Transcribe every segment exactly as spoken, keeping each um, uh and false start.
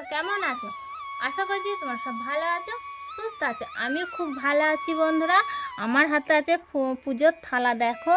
কেমন আছো? আশা করছি তোমরা সব ভালো আছো, সুস্থ আছো। আমিও খুব ভালো আছি বন্ধুরা। আমার হাতে আছে পুজোর থালা, দেখো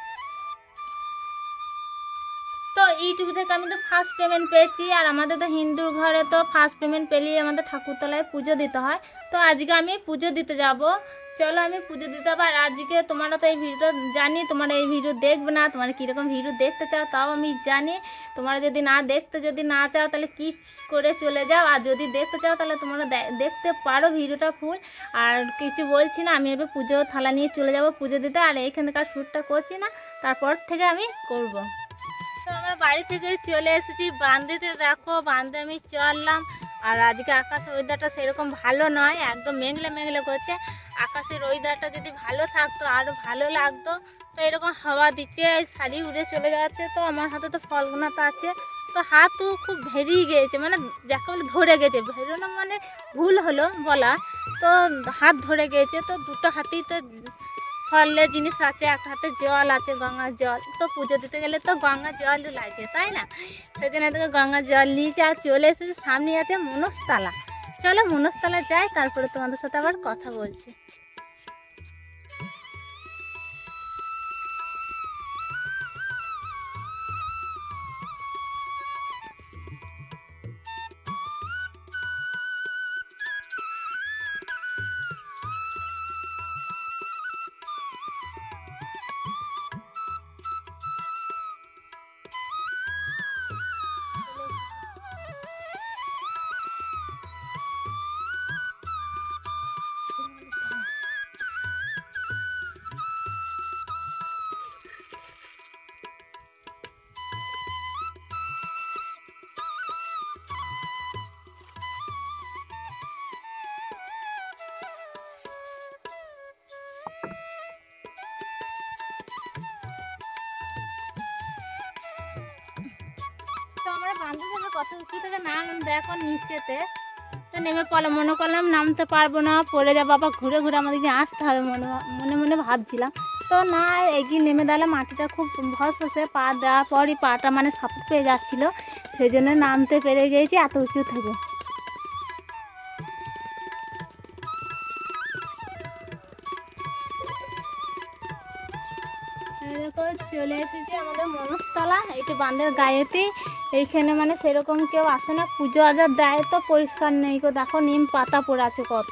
তো। ইউটিউব থেকে আমি তো ফার্স্ট পেমেন্ট পেয়েছি, আর আমাদের তো হিন্দুর ঘরে তো ফার্স্ট পেমেন্ট পেলেই আমাদের ঠাকুরতলায় পুজো দিতে হয়। তো আজকে আমি পুজো দিতে যাব। চলো আমি পুজো দিতে হবে। আর আজকে তোমরা তো এই ভিডিও জানি, তোমরা এই ভিডিও দেখবে না, তোমরা কীরকম ভিডিও দেখতে চাও তাও আমি জানি। তোমরা যদি না দেখতে যদি না চাও তাহলে কি করে চলে যাও, আর যদি দেখতে চাও তাহলে তোমরা দেখতে পারো ভিডিওটা ফুল। আর কিছু বলছি না, আমি এবার পুজো থালা নিয়ে চলে যাব পুজো দিতে। আর এইখানকার শ্যুটটা করছি না, তারপর থেকে আমি করব। তো আমরা বাড়ি থেকে চলে এসেছি বান্ধেতে, দেখো বান্ধে আমি চললাম। আর আজকে আকাশের ওয়েদারটা সেরকম ভালো নয়, একদম মেঘলে মেঘলে করছে। আকাশের ওয়েদারটা যদি ভালো থাকতো আরও ভালো লাগতো। তো এরকম হাওয়া দিচ্ছে, শাড়ি উড়ে চলে যাচ্ছে। তো আমার হাতে তো ফলগুনা তো আছে, তো হাতও খুব ভেরিয়ে গিয়েছে, মানে যাকে বলে ধরে গেছে, ভেরোনো মানে ভুল হলো বলা। তো হাত ধরে গিয়েছে। তো দুটো হাতেই তো ফলের জিনিস আছে, একটা হাতে জল আছে, গঙ্গার জল। তো পুজো দিতে গেলে তো গঙ্গার জল লাগে, তাই না? সেই জন্য এদিকে গঙ্গার জল নিয়েছে আর চলে এসেছে। সামনে আছে মনস্তলা। চলো মনস্তলা যাই, তারপরে তোমাদের সাথে আবার কথা বলছি। তো আমরা বান্ধব যাবে কত উঁচু থেকে নামলাম, দেখো নিচেতে। তো নেমে পড়ে মনে করলাম নামতে পারবো না, পড়ে যাবো, আবার ঘুরে ঘুরে আমাদেরকে আসতে হবে মনে মনে মনে ভাবছিলাম। তো না, এগিয়ে নেমে দিলে মাটিটা খুব ভস হচ্ছে, পা দেওয়ার পরই পাটা মানে সাপোর্ট পেয়ে যাচ্ছিলো, সেই জন্য নামতে পেরে গিয়েছি এত উঁচু থেকে। চলে এসেছি আমাদের মনস্তলা, এইটা বাঁধের গায়েতেই। এইখানে মানে সেরকম কেউ আসে না, পুজো আজার দেয় তো পরিষ্কার নেই। দেখো নিম পাতা পড়ে আছে কত।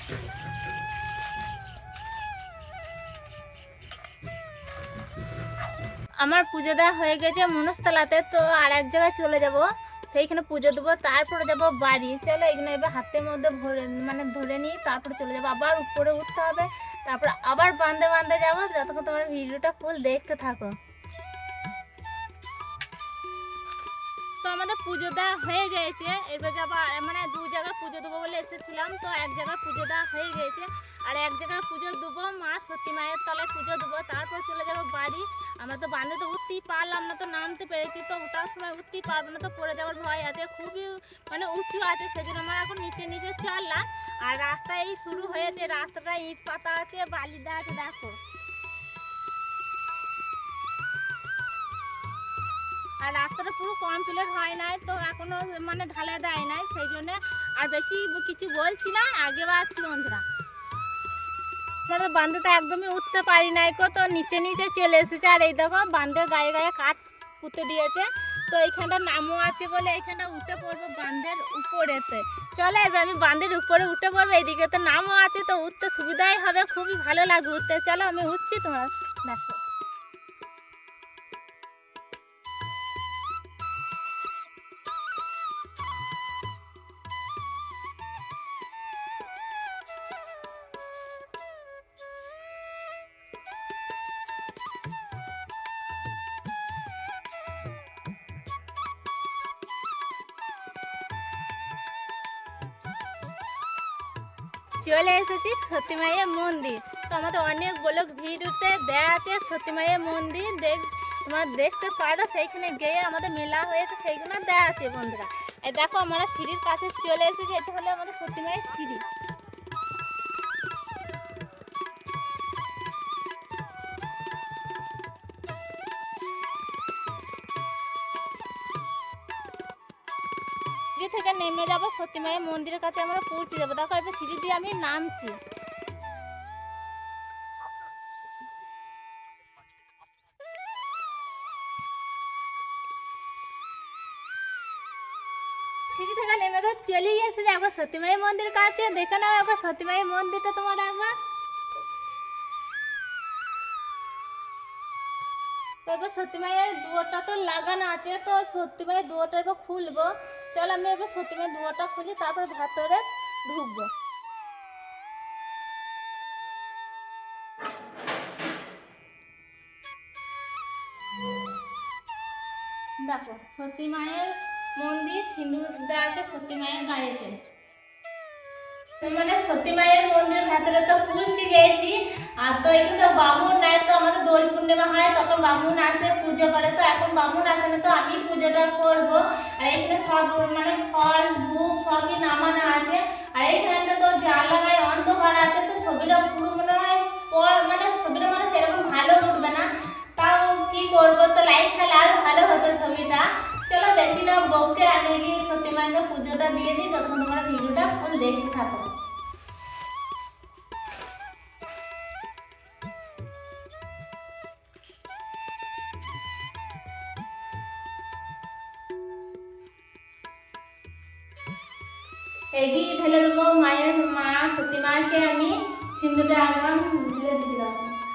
আমার পুজো দেওয়া হয়ে গেছে মনস্তলাতে, তো আর এক জায়গায় চলে যাব, সেইখানে পুজো দেবো, তারপরে যাব বাড়ি। চলো এখানে এবার হাতের মধ্যে ভরে মানে ধরে নিই, তারপরে চলে যাবো, আবার উপরে উঠতে হবে, তারপরে আবার বাঁধে বাঁধে যাবো। যতক্ষণ তোমার ভিডিওটা ফুল দেখতে থাকো। তো আমাদের পুজো দেওয়া হয়ে গেছে, এবার যাবো মানে দু জায়গায় পুজো দেবো বলে এসেছিলাম, তো এক জায়গায় পুজো দেওয়া হয়ে গেছে আর এক জায়গায় পুজো দেবো, মা সত্যি মায়ের তলায় পুজো দেবো, তারপর চলে যাবো বাড়ি। আমরা তো বাঁধে তো উঠতেই পারলাম না, তো নামতে পেরেছি, তো ওঠার সময় উঠতেই পারবো না, তো পড়ে যাওয়ার ভয় আছে, খুবই মানে উঁচু আছে, সেজন্য আমরা এখন নিচে নিচে চললাম। আর রাস্তা এই শুরু হয়েছে, রাস্তাটা ইট পাতা আছে, বালি দেওয়া আছে, দেখো। আর রাস্তাটা পুরো কমপ্লিট হয় নাই, তো এখনো মানে ঢালে দেয় নাই, সেই জন্য আর বেশি কিছু বলছি না, আগে বাড়ছি বন্ধুরা। আমরা বাঁধেতে একদমই উঠতে পারি নাই কো, তো নিচে নিচে চলে এসেছে। আর এই দেখো বাঁধের গায়ে গায়ে কাঠ পুঁতে দিয়েছে, তো এইখানটা নামও আছে বলে এইখানটা উঠে পড়বো বাঁধের উপরেতে। চলে এবার আমি বাঁধের উপরে উঠে পড়বো, এইদিকে তো নামও আছে, তো উঠতে সুবিধাই হবে, খুবই ভালো লাগবে উঠতে। চলো আমি উঠছি, তোমার দেখো। চলে এসেছি সতী মায়ের মন্দির, তো আমাদের অনেক ব্লগ ভিডিওতে দেয়া আছে সতী মায়ের মন্দির, দেখ তোমরা দেখতে পারো, সেইখানে গিয়ে আমাদের মেলা হয়েছে, সেইখানে দেয়া আছে বন্ধুরা। এই দেখো আমরা সিঁড়ির কাছে চলে এসেছি, এটা হলো আমাদের সতী মায়ের সিঁড়ি। সিঁড়ি থেকে নেমে যাবো সতী মায়ের মন্দিরের কাছে, আমরা পৌঁছে যাবো। দেখো এবার সিঁড়ি দিয়ে আমি নামছি। সিঁড়ি থেকে নেমে তো চলে এসেছে একবার সতী মায়ের মন্দির কাছে, দেখে নাও একবার সতী মায়ের মন্দিরটা তোমার একবার। তো এবার সতী মায়ের দুয়ারটা তো লাগানো আছে, তো সতী মায়ের দুয়ারটা এবার খুলবো। চল আমি এবার সতী মায়ের দুয়ারটা খুলি, তারপর ভেতরে ঢুকবো। দেখো সতী মায়ের মন্দির, সিঁদুর দেওয়া আছে সতী মায়ের গায়েতে। মানে সতী মায়ের মন্দির ভেতরে তো পৌঁছে গেছি, আর তো এখানে তো বামুন নাই, তো আমাদের দোল পূর্ণিমা হয় তখন বামুন আসে পুজো করে, তো এখন বামুন আসে না, তো আমি পুজোটা করব। আর এখানে সব মানে ফল ধূপ সবই নামানো আছে, আর এইখানটা তো জ্বালা নাই, অন্ধকার আছে, তো ছবিটা পুরো মনে হয় পর মানে ছবিটা মানে সেরকম ভালো উঠবে না, তাও কি করবো, তো লাইট খেলে আরো ভালো হতো ছবিটা। চলো বেশি না বউকে আমি গিয়ে সতী মাকে পুজোটা দিয়ে দিই, তখন তোমরা ভিডিওটা ফুল দেখতে থাকো। এগিয়ে ঢেলে দেবো মায়ের মা সতী মাকে, আমি সিঁদুরে আগুন ঢেলে দিলাম।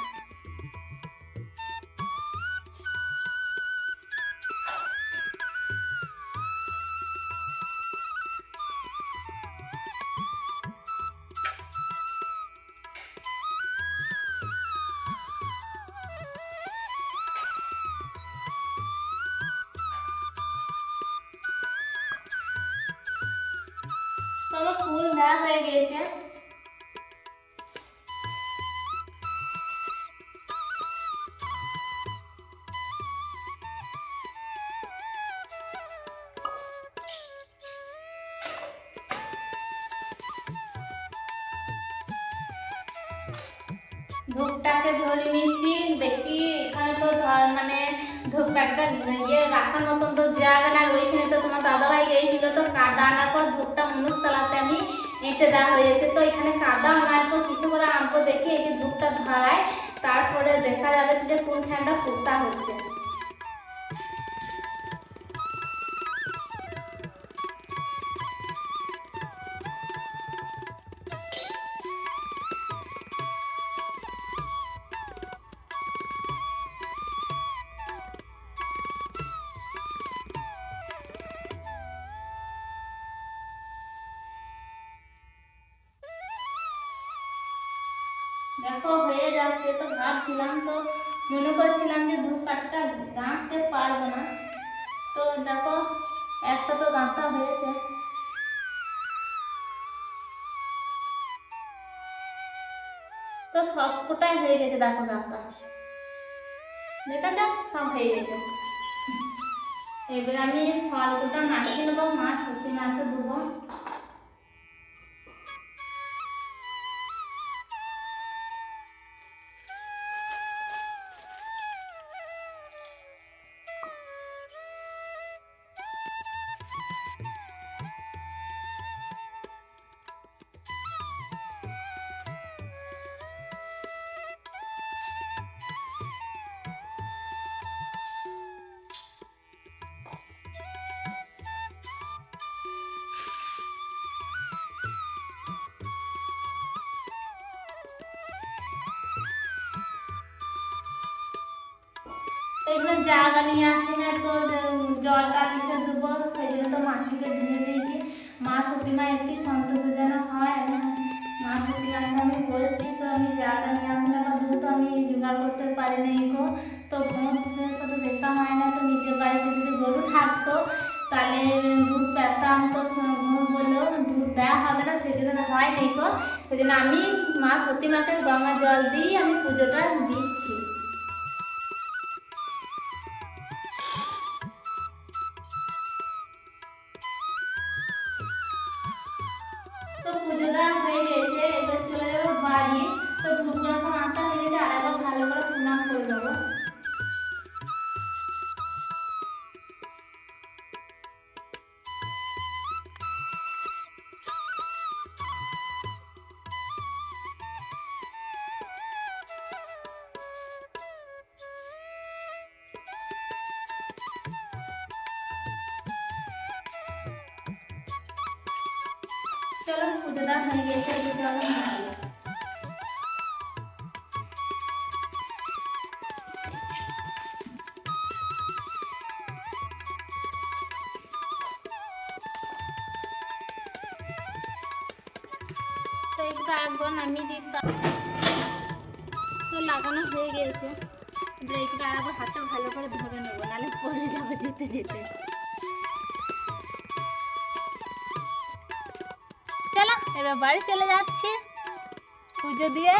তো আমার ফুল দেওয়া হয়ে গিয়েছে। ধূপটাকে ধরে নিচ্ছি, দেখি এখানে তো মানে ধূপ একটা ইয়ে রাখার মতন তো জায়গা না, ওইখানে তো তোমার দাদাভাই গিয়েছিল, তো কাদা আনার পর ধূপটা মনুস্তলাতে আমি এঁটে দেওয়া হয়েছে, তো এখানে কাদা আনার পর কিছু করে আনবো, দেখি এই যে ধূপটা ধরায়, তারপরে দেখা যাবে যে কোনখানটা ফুটা হচ্ছে। দেখো হয়ে যাচ্ছে, তো ভাবছিলাম, তো মনে করছিলাম যে ধূপকাঠিটা গাঁথতে পারবো না, তো দেখো একটা তো গাঁথা হয়েছে। তো সব কোটাই হয়ে গেছে, দেখো গাঁথা দেখেছ, সব হয়ে গেছে। এবার আমি ফলগুলো মাখিয়ে নেবো, মা সত্যি মাকে দেবো। এগুলো জায়গা নিয়ে আসি না, তো জলটা কিসে দেবো, সেই জন্য তো মাসিকে ধুয়ে দিয়েছি। মা সত্যি মা একটি সন্তোষ যেন হয়, এবং মা সত্যি মাকে আমি বলছি, তো আমি জায়গা নিয়ে আসি না বা দুধ তো আমি জোগাড় করতে পারি না গো। তো ঘুমের সাথে দেখা হয় না, তো নিজের বাড়িতে যদি গরু থাকতো তাহলে দুধ পেতাম, তো ঘুম বললেও দুধ দেওয়া হবে না, সেই জন্য হয় নেই গো। সেই জন্য আমি মা সত্যি মাকে গঙ্গা জল দিয়ে আমি পুজোটা দিচ্ছি। তো পুজোটা হয়ে গেছে, এবার চলে যাবো বাড়ি। তো ধূপগুলো সব আঁকা হয়ে গেছে, আর একবার ভালো করে প্রণাম করে দেবো। চলো পুজোটা হয়ে গেছে, চলো বাড়ি। তো একটু আগে নামিয়ে দিতাম, তো লাগানো হয়ে গেছে। এবার একটু আবার হাতটা ভালো করে ধরে নেবো, নাহলে পড়ে যাবো যেতে যেতে। চলো এবার বাড়ি চলে যাচ্ছি পুজো দিয়ে।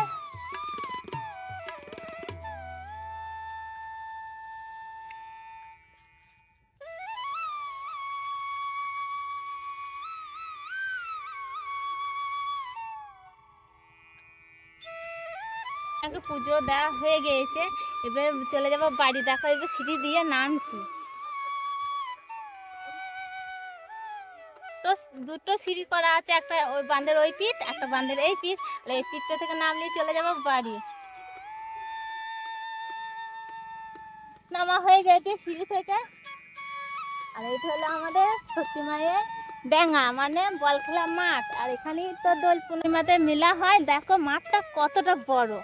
আগে পুজো দেওয়া হয়ে গিয়েছে, এবার চলে যাবো বাড়ি। দেখো এবার সিঁড়ি দিয়ে নামছি, তো দুটো সিঁড়ি করা আছে, একটা ওই বাঁধের ওই পিঠ, একটা বাঁধের এই পিঠ। এই পিঠটা থেকে নামলেই চলে যাবো বাড়ি। নামা হয়ে গেছে সিঁড়ি থেকে, আর এইটা হলো আমাদের সত্যি মায়ের ডেঙ্গা, মানে বল খেলা মাঠ। আর এখানেই তো দোল পূর্ণিমাতে মেলা হয়, দেখো মাঠটা কতটা বড়।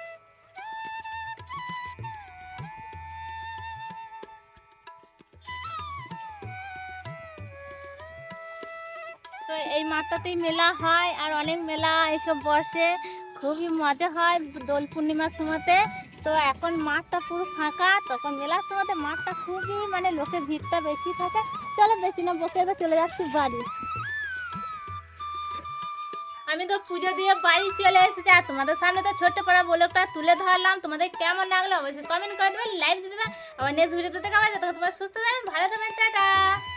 তো এই মাঠটাতেই মেলা হয়, আর অনেক মেলা এসব বসে, খুবই মজা হয় দোল পূর্ণিমার সময়তে। তো এখন মাঠটা পুরো ফাঁকা, তখন মেলার সময়তে মাঠটা খুবই মানে লোকের ভিড়টা বেশি থাকে। চলো বেশি না বকে এবার চলে যাচ্ছি বাড়ি। আমি তো পুজো দিয়ে বাড়ি চলে এসেছি, আর তোমাদের সামনে তো ছোট্ট পাড়া ব্লগটা তুলে ধরলাম। তোমাদের কেমন লাগলো অবশ্যই কমেন্ট করে দেবে, লাইক দিয়ে দেবে। আবার নেক্সট ভিডিওতে দেখা হবে, তখন তোমার সুস্থ থাকবে, ভালো থাকবে, টাটা।